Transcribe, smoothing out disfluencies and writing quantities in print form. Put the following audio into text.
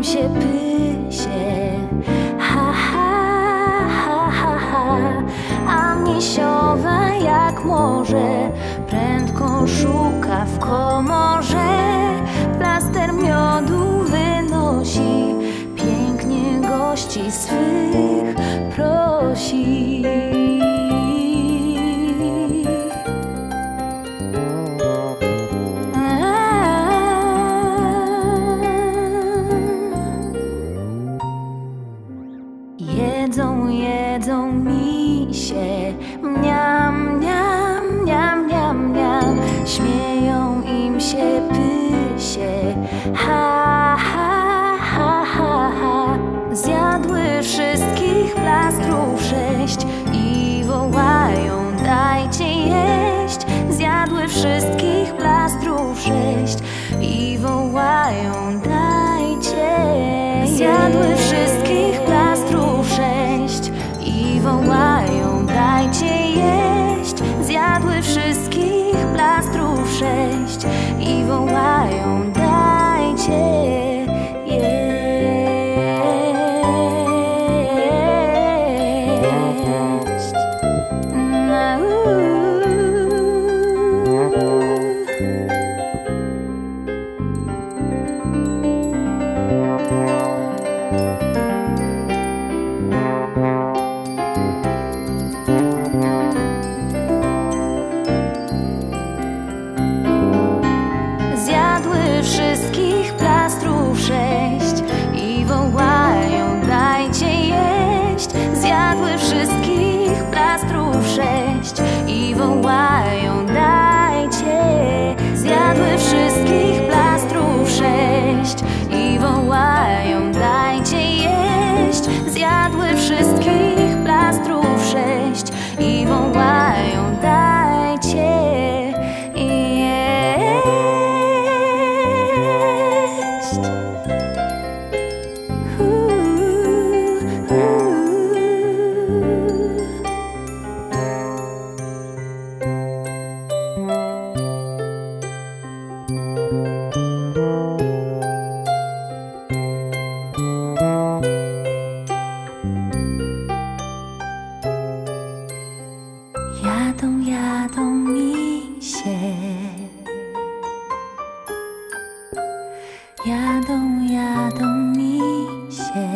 im się pysie. Ha, ha, ha, ha, ha. A mniesiowa jak może prędko szuka w komorze. Plaster miodu wynosi, pięknie gości swych prosi. Jedzą, jedzą misie, mniam, mniam, mniam, mniam, mniam. Śmieją im się pysie, ha, ha, ha, ha, ha. Zjadły wszystkich plastrów 6 i wołają: dajcie jeść. Zjadły wszystkich plastrów 6 i wołają: dajcie jeść. Zjadły wszystkich plastrów 6 i wołają: dajcie jeść. Zjadły wszystkich plastrów 6 i wołają: dajcie jeść. Wszystkich plastrów 6 i wołają: dajcie jeść. Zjadły wszystkich plastrów 6 i wołają: dajcie. Zjadły wszystkich plastrów 6 i wołają: dajcie jeść. Zjadły wszystkich plastrów 6 i wołają: dajcie jeść. Jadą, jadą misie, jadą, jadą misie.